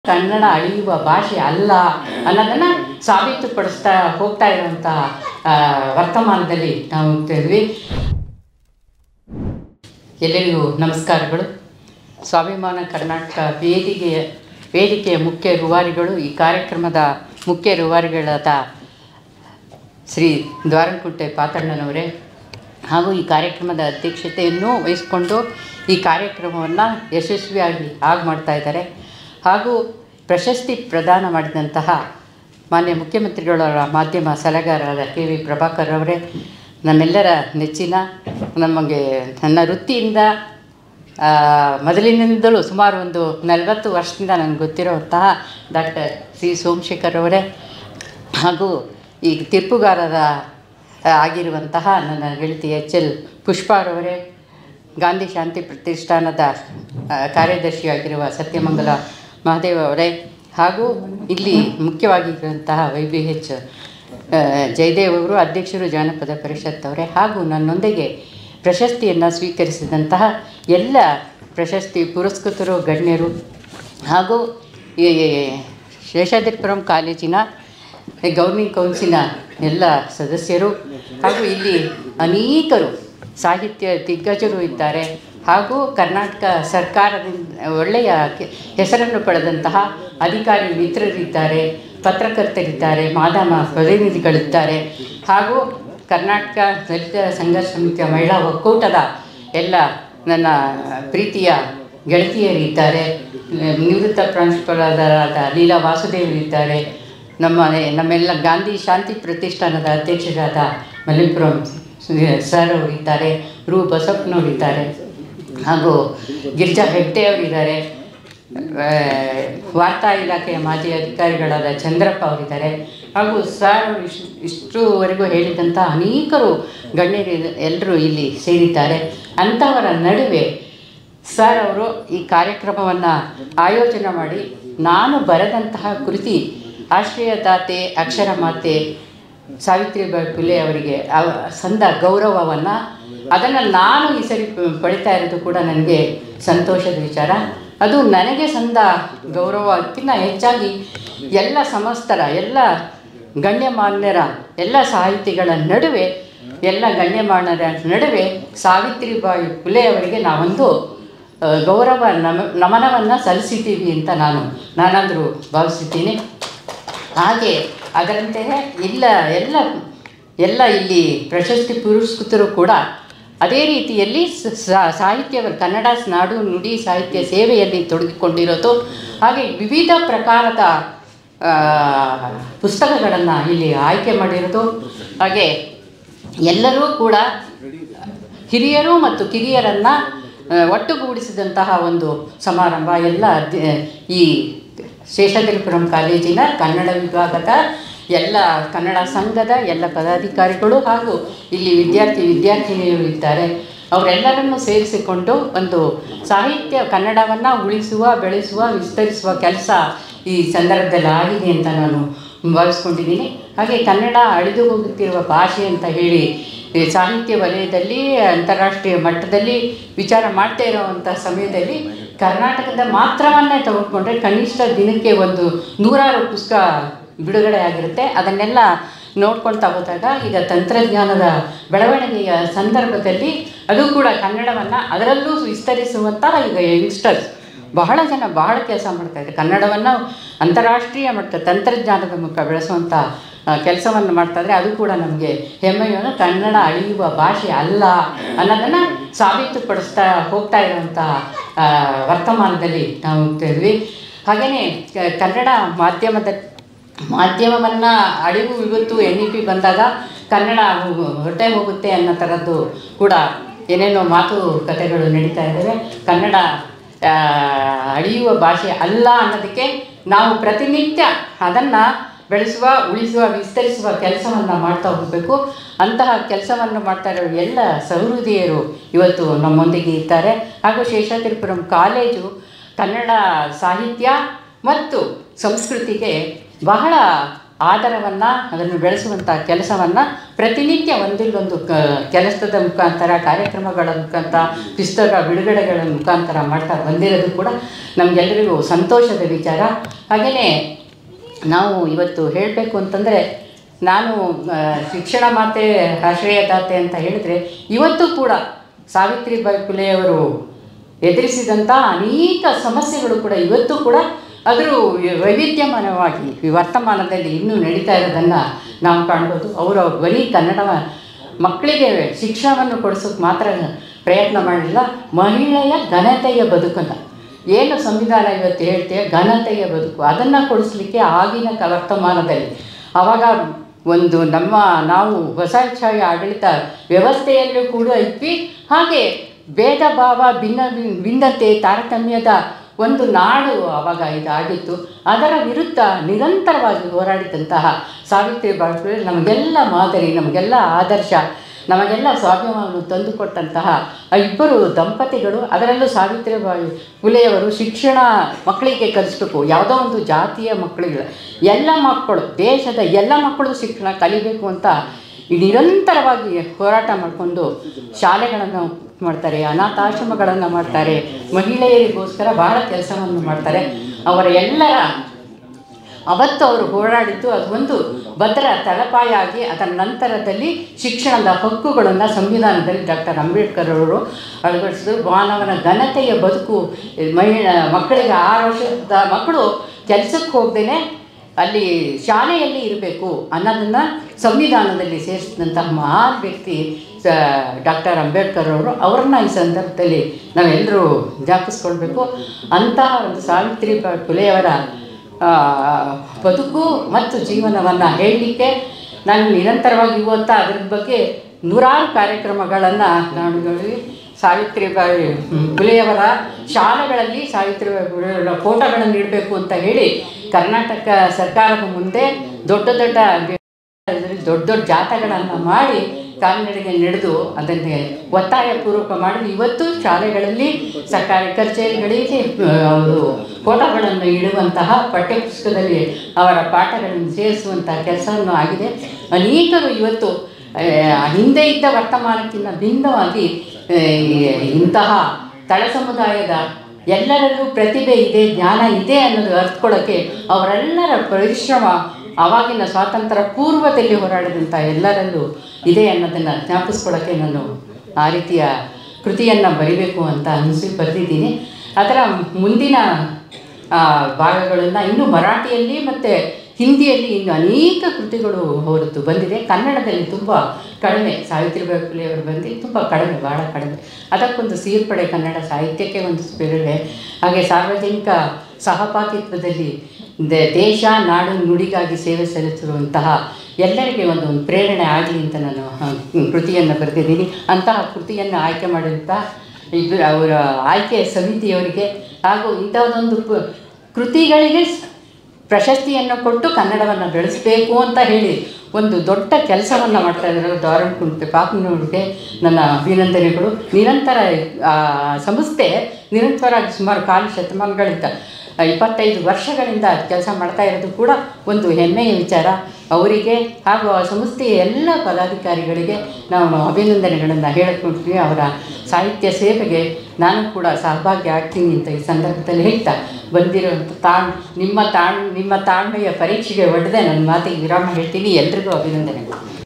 ಕನ್ನಡ ಅಳಿಯುವ ಭಾಷೆ ಅಲ್ಲ ಅನ್ನೋದನ್ನು ಸಾಬೀತುಪಡಿಸ್ತಾ ಹೋಗ್ತಾ ಇರುವಂಥ ವರ್ತಮಾನದಲ್ಲಿ ನಾವು ಹೋಗ್ತಾಯಿದ್ವಿ. ಎಲ್ಲರಿಗೂ ನಮಸ್ಕಾರಗಳು. ಸ್ವಾಭಿಮಾನ ಕರ್ನಾಟಕ ವೇದಿಕೆಯ ಮುಖ್ಯ ರೂವಾರಿಗಳು, ಈ ಕಾರ್ಯಕ್ರಮದ ಮುಖ್ಯ ರೂವಾರಿಗಳಾದ ಶ್ರೀ ದ್ವಾರಂಕುಂಟೆ ಪಾತಣ್ಣನವರೇ ಹಾಗೂ ಈ ಕಾರ್ಯಕ್ರಮದ ಅಧ್ಯಕ್ಷತೆಯನ್ನು ವಹಿಸಿಕೊಂಡು ಈ ಕಾರ್ಯಕ್ರಮವನ್ನು ಯಶಸ್ವಿಯಾಗಿ ಮಾಡ್ತಾ ಇದ್ದಾರೆ. ಹಾಗೂ ಪ್ರಶಸ್ತಿ ಪ್ರದಾನ ಮಾಡಿದಂತಹ ಮಾನ್ಯ ಮುಖ್ಯಮಂತ್ರಿಗಳವರ ಮಾಧ್ಯಮ ಸಲಹೆಗಾರರಾದ ಕೆ.ವಿ. ಪ್ರಭಾಕರ್ ಅವರೇ, ನಮ್ಮೆಲ್ಲರ ನೆಚ್ಚಿನ, ನನ್ನ ವೃತ್ತಿಯಿಂದ ಮೊದಲಿನಿಂದಲೂ ಸುಮಾರು ಒಂದು 40 ವರ್ಷದಿಂದ ನನಗೆ ಗೊತ್ತಿರುವಂತಹ ಡಾಕ್ಟರ್ ಸಿ ಸೋಮಶೇಖರ್ ಅವರೇ, ಹಾಗೂ ಈ ತೀರ್ಪುಗಾರರ ಆಗಿರುವಂತಹ ನನ್ನ ಗೆಳತಿ ಎಚ್.ಎಲ್. ಪುಷ್ಪಾರವರೇ, ಗಾಂಧಿ ಶಾಂತಿ ಪ್ರತಿಷ್ಠಾನದ ಕಾರ್ಯದರ್ಶಿಯಾಗಿರುವ ಸತ್ಯಮಂಗಲ ಮಹಾದೇವ ಅವರೇ, ಹಾಗೂ ಇಲ್ಲಿ ಮುಖ್ಯವಾಗಿರುವಂತಹ YBH ಜಯದೇವ್ ಅವರು, ಅಧ್ಯಕ್ಷರು ಜಾನಪದ ಪರಿಷತ್ ಅವರೇ, ಹಾಗೂ ನನ್ನೊಂದಿಗೆ ಪ್ರಶಸ್ತಿಯನ್ನು ಸ್ವೀಕರಿಸಿದಂತಹ ಎಲ್ಲ ಪ್ರಶಸ್ತಿ ಪುರಸ್ಕೃತರು, ಗಣ್ಯರು, ಹಾಗೂ ಈ ಶೇಷಾದ್ರಿಪುರಂ ಕಾಲೇಜಿನ ಗೌರ್ನಿಂಗ್ ಕೌನ್ಸಿಲ್ನ ಎಲ್ಲ ಸದಸ್ಯರು, ಹಾಗೂ ಇಲ್ಲಿ ಅನೇಕರು ಸಾಹಿತ್ಯ ದಿಗ್ಗಜರು ಇದ್ದಾರೆ, ಹಾಗೂ ಕರ್ನಾಟಕ ಸರ್ಕಾರದಿಂದ ಒಳ್ಳೆಯ ಹೆಸರನ್ನು ಪಡೆದಂತಹ ಅಧಿಕಾರಿ ಮಿತ್ರರಿದ್ದಾರೆ, ಪತ್ರಕರ್ತರಿದ್ದಾರೆ, ಮಾಧ್ಯಮ ಪ್ರತಿನಿಧಿಗಳಿದ್ದಾರೆ, ಹಾಗೂ ಕರ್ನಾಟಕ ದಲಿತ ಸಂಘರ್ಷ ಸಮಿತಿಯ ಮಹಿಳಾ ಒಕ್ಕೂಟದ ಎಲ್ಲ ನನ್ನ ಪ್ರೀತಿಯ ಗೆಳತಿಯರಿದ್ದಾರೆ, ನಿವೃತ್ತ ಪ್ರಾಂಶುಪಾಲರಾದ ಲೀಲಾ ವಾಸುದೇವರಿದ್ದಾರೆ, ನಮ್ಮೆಲ್ಲ ಗಾಂಧಿ ಶಾಂತಿ ಪ್ರತಿಷ್ಠಾನದ ಅಧ್ಯಕ್ಷರಾದ ಮಲ್ಲಿಪುರಂ ಸರ್ ಅವರಿದ್ದಾರೆ, ರು ಬಸಪ್ಪನವರಿದ್ದಾರೆ, ಹಾಗೂ ಗಿರಿಜಾ ಹೆಗ್ಡೆ ಅವರಿದ್ದಾರೆ, ವಾರ್ತಾ ಇಲಾಖೆಯ ಮಾಜಿ ಅಧಿಕಾರಿಗಳಾದ ಚಂದ್ರಪ್ಪ ಅವರಿದ್ದಾರೆ, ಹಾಗೂ ಸರ್ ಅವರು ಇಷ್ಟುವರೆಗೂ ಹೇಳಿದಂಥ ಅನೇಕರು ಗಣ್ಯರು ಎಲ್ಲರೂ ಇಲ್ಲಿ ಸೇರಿದ್ದಾರೆ. ಅಂಥವರ ನಡುವೆ ಸರ್ ಅವರು ಈ ಕಾರ್ಯಕ್ರಮವನ್ನು ಆಯೋಜನೆ ಮಾಡಿ ನಾನು ಕೃತಿ ಆಶ್ರಯದಾತೆ ಅಕ್ಷರ ಮಾತೆ ಸಾವಿತ್ರಿಬಾಯಿ ಫುಲೆ ಅವರಿಗೆ ಸಂದ ಗೌರವವನ್ನು ಅದನ್ನು ನಾನು ಈ ಸರಿ ಪಡಿತಾ ಇರೋದು ಕೂಡ ನನಗೆ ಸಂತೋಷದ ವಿಚಾರ. ಅದು ನನಗೆ ಸಂದ ಗೌರವಕ್ಕಿಂತ ಹೆಚ್ಚಾಗಿ ಎಲ್ಲ ಸಮಸ್ತರ, ಎಲ್ಲ ಗಣ್ಯಮಾನ್ಯರ, ಎಲ್ಲ ಸಾಹಿತಿಗಳ ನಡುವೆ, ಎಲ್ಲ ಗಣ್ಯಮಾನ್ಯರ ನಡುವೆ ಸಾವಿತ್ರಿಬಾಯಿ ಫುಲೆ ಅವರಿಗೆ ನಾವೊಂದು ಗೌರವ ನಮನವನ್ನು ಸಲ್ಲಿಸಿದ್ದೀವಿ ಅಂತ ನಾನಾದರೂ ಭಾವಿಸಿದ್ದೀನಿ. ಹಾಗೆ ಅದರಂತೆಯೇ ಎಲ್ಲ ಇಲ್ಲಿ ಪ್ರಶಸ್ತಿ ಪುರಸ್ಕೃತರು ಕೂಡ ಅದೇ ರೀತಿಯಲ್ಲಿ ಕನ್ನಡ ನಾಡು ನುಡಿ ಸಾಹಿತ್ಯ ಸೇವೆಯಲ್ಲಿ ತೊಡಗಿಕೊಂಡಿರೋದು, ಹಾಗೆ ವಿವಿಧ ಪ್ರಕಾರದ ಪುಸ್ತಕಗಳನ್ನು ಇಲ್ಲಿ ಆಯ್ಕೆ ಮಾಡಿರೋದು, ಹಾಗೆ ಎಲ್ಲರೂ ಕೂಡ ಹಿರಿಯರು ಮತ್ತು ಕಿರಿಯರನ್ನು ಒಟ್ಟುಗೂಡಿಸಿದಂತಹ ಒಂದು ಸಮಾರಂಭ. ಎಲ್ಲ ಈ ಶೇಷಾದ್ರಿಪುರಂ ಕಾಲೇಜಿನ ಕನ್ನಡ ವಿಭಾಗದ ಎಲ್ಲ ಕನ್ನಡ ಸಂಘದ ಎಲ್ಲ ಪದಾಧಿಕಾರಿಗಳು, ಹಾಗೂ ಇಲ್ಲಿ ವಿದ್ಯಾರ್ಥಿನಿಯರು ಇದ್ದಾರೆ, ಅವರೆಲ್ಲರನ್ನು ಸೇರಿಸಿಕೊಂಡು ಒಂದು ಸಾಹಿತ್ಯ ಕನ್ನಡವನ್ನು ಉಳಿಸುವ, ಬೆಳೆಸುವ, ವಿಸ್ತರಿಸುವ ಕೆಲಸ ಈ ಸಂದರ್ಭದಲ್ಲಿ ಆಗಿದೆ ಅಂತ ನಾನು ಭಾವಿಸ್ಕೊಂಡಿದ್ದೀನಿ. ಹಾಗೆ ಕನ್ನಡ ಅಳಿದು ಹೋಗುತ್ತಿರುವ ಭಾಷೆ ಅಂತ ಹೇಳಿ ಸಾಹಿತ್ಯ ವಲಯದಲ್ಲಿ ಅಂತಾರಾಷ್ಟ್ರೀಯ ಮಟ್ಟದಲ್ಲಿ ವಿಚಾರ ಮಾಡ್ತಾ ಇರೋವಂಥ ಸಮಯದಲ್ಲಿ ಕರ್ನಾಟಕದ ಮಾತ್ರವನ್ನೇ ತೆಗೆದುಕೊಂಡ್ರೆ ಕನಿಷ್ಠ ದಿನಕ್ಕೆ ಒಂದು 100 ಪುಸ್ತಕ ಬಿಡುಗಡೆ ಆಗಿರುತ್ತೆ. ಅದನ್ನೆಲ್ಲ ನೋಡ್ಕೊಳ್ತಾ ಹೋದಾಗ ಈಗ ತಂತ್ರಜ್ಞಾನದ ಬೆಳವಣಿಗೆಯ ಸಂದರ್ಭದಲ್ಲಿ ಅದು ಕೂಡ ಕನ್ನಡವನ್ನು ಅದರಲ್ಲೂ ವಿಸ್ತರಿಸುವಂತಹ ಈಗ ಯಂಗ್ಸ್ಟರ್ಸ್ ಬಹಳ ಕೆಲಸ ಮಾಡ್ತಾಯಿದ್ದಾರೆ. ಕನ್ನಡವನ್ನು ಅಂತಾರಾಷ್ಟ್ರೀಯ ಮಟ್ಟ ತಂತ್ರಜ್ಞಾನದ ಮೂಲಕ ಬೆಳೆಸುವಂಥ ಕೆಲಸವನ್ನು ಮಾಡ್ತಾಯಿದ್ರೆ ಅದು ಕೂಡ ನಮಗೆ ಹೆಮ್ಮೆಯನ್ನು, ಕನ್ನಡ ಅಳಿಯುವ ಭಾಷೆ ಅಲ್ಲ ಅನ್ನೋದನ್ನು ಸಾಬೀತುಪಡಿಸ್ತಾ ಹೋಗ್ತಾ ಇರುವಂಥ ವರ್ತಮಾನದಲ್ಲಿ ನಾವು ಹೋಗ್ತಾಯಿದ್ವಿ. ಹಾಗೆಯೇ ಕನ್ನಡ ಮಾಧ್ಯಮವನ್ನು ಅಳಿವು ವಿಪತ್ತು NEP ಬಂದಾಗ ಕನ್ನಡ ಹೊರಟೇ ಹೋಗುತ್ತೆ ಅನ್ನೋ ಥರದ್ದು ಕೂಡ ಏನೇನೋ ಮಾತುಕತೆಗಳು ನಡೀತಾ ಇದ್ದಾವೆ. ಕನ್ನಡ ಅಳಿಯುವ ಭಾಷೆ ಅಲ್ಲ ಅನ್ನೋದಕ್ಕೆ ನಾವು ಪ್ರತಿನಿತ್ಯ ಅದನ್ನು ಬೆಳೆಸುವ, ಉಳಿಸುವ, ವಿಸ್ತರಿಸುವ ಕೆಲಸವನ್ನು ಮಾಡ್ತಾ ಹೋಗಬೇಕು. ಅಂತಹ ಕೆಲಸವನ್ನು ಮಾಡ್ತಾ ಇರೋ ಎಲ್ಲ ಸಹೃದಯರು ಇವತ್ತು ನಮ್ಮೊಂದಿಗೆ ಇದ್ದಾರೆ. ಹಾಗೂ ಶೇಷಾದ್ರಿಪುರಂ ಕಾಲೇಜು ಕನ್ನಡ ಸಾಹಿತ್ಯ ಮತ್ತು ಸಂಸ್ಕೃತಿಗೆ ಬಹಳ ಆಧಾರವನ್ನು ಅದನ್ನು ಬೆಳೆಸುವಂಥ ಕೆಲಸವನ್ನು ಪ್ರತಿನಿತ್ಯ ಒಂದಿಲ್ಲೊಂದು ಕೆಲಸದ ಮುಖಾಂತರ, ಕಾರ್ಯಕ್ರಮಗಳ ಮುಖಾಂತರ, ಪುಸ್ತಕ ಬಿಡುಗಡೆಗಳ ಮುಖಾಂತರ ಮಾಡ್ತಾ ಬಂದಿರೋದು ಕೂಡ ನಮಗೆಲ್ಲರಿಗೂ ಸಂತೋಷದ ವಿಚಾರ. ಹಾಗೆಯೇ ನಾವು ಇವತ್ತು ಹೇಳಬೇಕು ಅಂತಂದರೆ, ನಾನು ಶಿಕ್ಷಣ ಮಾತೆ ಆಶ್ರಯದಾತೆ ಅಂತ ಹೇಳಿದರೆ, ಇವತ್ತು ಕೂಡ ಸಾವಿತ್ರಿಬಾಯಿ ಫುಲೆಯವರು ಎದುರಿಸಿದಂಥ ಅನೇಕ ಸಮಸ್ಯೆಗಳು ಕೂಡ ಇವತ್ತು ಕೂಡ ಅದರ ವೈವಿಧ್ಯಮಾನವಾಗಿ ವರ್ತಮಾನದಲ್ಲಿ ಇನ್ನೂ ನಡೀತಾ ಇರೋದನ್ನು ನಾವು ಕಾಣ್ಬೋದು. ಅವರು ಬರೀ ಕನ್ನಡ ಮಕ್ಕಳಿಗೆ ಶಿಕ್ಷಣವನ್ನು ಕೊಡಿಸೋಕ್ಕೆ ಮಾತ್ರ ಪ್ರಯತ್ನ ಮಾಡಲಿಲ್ಲ, ಮಹಿಳೆಯ ಘನತೆಯ ಬದುಕನ್ನು, ಏನು ಸಂವಿಧಾನ ಇವತ್ತು ಹೇಳ್ತೇವೆ ಘನತೆಯ ಬದುಕು, ಅದನ್ನು ಕೊಡಿಸ್ಲಿಕ್ಕೆ ಆಗಿನ ವರ್ತಮಾನದಲ್ಲಿ ಆವಾಗ ಒಂದು ನಾವು ವಸಾಹತುಶಾಹಿ ಆಡಳಿತ ವ್ಯವಸ್ಥೆಯಲ್ಲೂ ಕೂಡ ಇದ್ವಿ. ಹಾಗೆ ಭೇದ ಭಾವ, ಭಿನ್ನತೆ, ತಾರತಮ್ಯದ ಒಂದು ನಾಡು ಆವಾಗ ಇದಾಗಿತ್ತು. ಅದರ ವಿರುದ್ಧ ನಿರಂತರವಾಗಿ ಹೋರಾಡಿದಂತಹ ಸಾವಿತ್ರಿಬಾಯಿ ಫುಲೆ ನಮಗೆಲ್ಲ ಮಾದರಿ, ನಮಗೆಲ್ಲ ಆದರ್ಶ, ನಮಗೆಲ್ಲ ಸ್ವಾಭಿಮಾನವನ್ನು ತಂದುಕೊಟ್ಟಂತಹ ಇಬ್ಬರು ದಂಪತಿಗಳು. ಅದರಲ್ಲೂ ಸಾವಿತ್ರಿಬಾಯಿ ಫುಲೆಯವರು ಶಿಕ್ಷಣ ಮಕ್ಕಳಿಗೆ ಕಲಿಸ್ಬೇಕು, ಯಾವುದೋ ಒಂದು ಜಾತಿಯ ಮಕ್ಕಳಿಗೆ, ಎಲ್ಲ ಮಕ್ಕಳು, ದೇಶದ ಎಲ್ಲ ಮಕ್ಕಳು ಶಿಕ್ಷಣ ಕಲಿಬೇಕು ಅಂತ ನಿರಂತರವಾಗಿ ಹೋರಾಟ ಮಾಡಿಕೊಂಡು ಶಾಲೆಗಳನ್ನು ಮಾಡ್ತಾರೆ, ಅನಾಥಾಶ್ರಮಗಳನ್ನು ಮಾಡ್ತಾರೆ, ಮಹಿಳೆಯರಿಗೋಸ್ಕರ ಬಹಳ ಕೆಲಸವನ್ನು ಮಾಡ್ತಾರೆ. ಅವರ ಎಲ್ಲರ ಅವತ್ತು ಅವರು ಹೋರಾಡಿದ್ದು ಅದೊಂದು ಭದ್ರ ತಳಪಾಯ ಆಗಿ, ಅದರ ನಂತರದಲ್ಲಿ ಶಿಕ್ಷಣದ ಹಕ್ಕುಗಳನ್ನು ಸಂವಿಧಾನದಲ್ಲಿ ಡಾಕ್ಟರ್ ಅಂಬೇಡ್ಕರ್ ಅವರು ಅಳವಡಿಸಿದ್ರು. ಮಾನವನ ಘನತೆಯ ಬದುಕು, ಮಕ್ಕಳಿಗೆ 6 ವರ್ಷದ ಮಕ್ಕಳು ಕೆಲಸಕ್ಕೆ ಹೋಗ್ದೇ ಅಲ್ಲಿ ಶಾಲೆಯಲ್ಲಿ ಇರಬೇಕು ಅನ್ನೋದನ್ನು ಸಂವಿಧಾನದಲ್ಲಿ ಸೇರಿಸಿದಂತಹ ಮಹಾನ್ ವ್ಯಕ್ತಿ ಡಾಕ್ಟರ್ ಅಂಬೇಡ್ಕರ್ ಅವರು. ಅವ್ರನ್ನ ಈ ಸಂದರ್ಭದಲ್ಲಿ ನಾವೆಲ್ಲರೂ ಜ್ಞಾಪಿಸ್ಕೊಳ್ಬೇಕು. ಅಂತಹ ಒಂದು ಸಾವಿತ್ರಿಬಾಯಿ ಫುಲೆಯವರ ಬದುಕು ಮತ್ತು ಜೀವನವನ್ನು ಹೇಳಲಿಕ್ಕೆ ನಾನು ನಿರಂತರವಾಗಿ ಇವತ್ತು ಅದರ ಬಗ್ಗೆ ನೂರಾರು ಕಾರ್ಯಕ್ರಮಗಳನ್ನು ನಾನು ಸಾವಿತ್ರಿಬಾಯಿ ಫುಲೆಯವರ ಶಾಲೆಗಳಲ್ಲಿ ಸಾವಿತ್ರಿಬಾಯಿ ಫುಲೆಯವರ ಫೋಟೋಗಳನ್ನು ಇಡಬೇಕು ಅಂತ ಹೇಳಿ ಕರ್ನಾಟಕ ಸರ್ಕಾರದ ಮುಂದೆ ದೊಡ್ಡ ದೊಡ್ಡ ಜಾಥಾಗಳನ್ನು ಮಾಡಿ ಕಾಲ್ನಡಿಗೆ ನಡೆದು ಅದನ್ನೇ ಒತ್ತಾಯಪೂರ್ವಕ ಮಾಡಿ ಇವತ್ತು ಶಾಲೆಗಳಲ್ಲಿ, ಸರ್ಕಾರಿ ಕಚೇರಿಗಳಿಗೆ ಅವರು ಫೋಟೋಗಳನ್ನು ಇಡುವಂತಹ, ಪಠ್ಯಪುಸ್ತಕದಲ್ಲಿ ಅವರ ಪಾಠಗಳನ್ನು ಸೇರಿಸುವಂತಹ ಕೆಲಸವನ್ನು ಆಗಿದೆ. ಅನೇಕರು ಇವತ್ತು ಹಿಂದೆ ಇದ್ದ ವರ್ತಮಾನಕ್ಕಿಂತ ಭಿನ್ನವಾಗಿ ಇಂತಹ ತಳ ಸಮುದಾಯದ ಎಲ್ಲರಲ್ಲೂ ಪ್ರತಿಭೆ ಇದೆ, ಜ್ಞಾನ ಇದೆ ಅನ್ನೋದು ಅರ್ಥಕೊಳ್ಳೋಕ್ಕೆ ಅವರೆಲ್ಲರ ಪರಿಶ್ರಮ ಆವಾಗಿನ ಸ್ವಾತಂತ್ರ್ಯ ಪೂರ್ವದಲ್ಲಿ ಹೋರಾಡಿದಂಥ ಎಲ್ಲರಲ್ಲೂ ಇದೆ ಅನ್ನೋದನ್ನು ಜ್ಞಾಪಿಸ್ಕೊಳ್ಳೋಕ್ಕೆ ನಾನು ಆ ರೀತಿಯ ಕೃತಿಯನ್ನು ಬರಿಬೇಕು ಅಂತ ಬರೆದಿದ್ದೀನಿ. ಅದರ ಮುಂದಿನ ಭಾಗಗಳನ್ನು ಇನ್ನೂ ಮರಾಠಿಯಲ್ಲಿ ಮತ್ತು ಹಿಂದಿಯಲ್ಲಿ ಇನ್ನು ಅನೇಕ ಕೃತಿಗಳು ಹೊರತು ಬಂದಿದೆ. ಕನ್ನಡದಲ್ಲಿ ತುಂಬ ಕಡಿಮೆ, ಸಾವಿತ್ರಿಬಾಯಿ ಫುಲೆಯವರು ಬಂದು ತುಂಬ ಕಡಿಮೆ, ಭಾಳ ಕಡಿಮೆ. ಅದಕ್ಕೊಂದು ಸೇರ್ಪಡೆ ಕನ್ನಡ ಸಾಹಿತ್ಯಕ್ಕೆ ಒಂದು ಸೇರ್ಪಡೆ. ಹಾಗೆ ಸಾರ್ವಜನಿಕ ಸಹಭಾಗಿತ್ವದಲ್ಲಿ ದೇಶ, ನಾಡು, ನುಡಿಗಾಗಿ ಸೇವೆ ಸಲ್ಲಿಸಿರುವಂತಹ ಎಲ್ಲರಿಗೆ ಒಂದು ಪ್ರೇರಣೆ ಆಗಲಿ ಅಂತ ನಾನು ಕೃತಿಯನ್ನು ಬರೆದಿದ್ದೀನಿ. ಅಂತಹ ಕೃತಿಯನ್ನು ಆಯ್ಕೆ ಮಾಡಿದಂಥ ಅವರ ಆಯ್ಕೆ ಸಮಿತಿಯವರಿಗೆ ಹಾಗೂ ಇಂಥದ್ದೊಂದು ಕೃತಿಗಳಿಗೆ ಪ್ರಶಸ್ತಿಯನ್ನು ಕೊಟ್ಟು ಕನ್ನಡವನ್ನು ಬೆಳೆಸಬೇಕು ಅಂತ ಹೇಳಿ ಒಂದು ದೊಡ್ಡ ಕೆಲಸವನ್ನು ಮಾಡ್ತಾ ಇದ್ದಾರೆ ದಾರುಣಕುಂಟೆ ಪಾಪನವ್ರಿಗೆ ನನ್ನ ಅಭಿನಂದನೆಗಳು. ನಿರಂತರ ಸಂಸ್ಥೆ ನಿರಂತರವಾಗಿ ಸುಮಾರು 4 ಶತಮಾನಗಳಿಂದ 25 ವರ್ಷಗಳಿಂದ ಕೆಲಸ ಮಾಡ್ತಾ ಇರೋದು ಕೂಡ ಒಂದು ಹೆಮ್ಮೆಯ ವಿಚಾರ. ಅವರಿಗೆ ಹಾಗೂ ಆ ಸಂಸ್ಥೆಯ ಎಲ್ಲ ಪದಾಧಿಕಾರಿಗಳಿಗೆ ನಾವು ಅಭಿನಂದನೆಗಳನ್ನು ಹೇಳಿಕೊಡ್ತೀವಿ. ಅವರ ಸಾಹಿತ್ಯ ಸೇವೆಗೆ ನಾನು ಕೂಡ ಸಹಭಾಗಿ ಆಗ್ತೀನಿ ಅಂತ ಈ ಸಂದರ್ಭದಲ್ಲಿ ಹೇಳ್ತಾ ಬಂದಿರುವಂಥ ನಿಮ್ಮ ತಾಳ್ಮೆಯ ಪರೀಕ್ಷೆಗೆ ಒಡ್ಡೆ ನನ್ನ ಮಾತಿಗೆ ವಿರಾಮ ಹೇಳ್ತೀನಿ. ಎಲ್ರಿಗೂ ಅಭಿನಂದನೆಗಳು.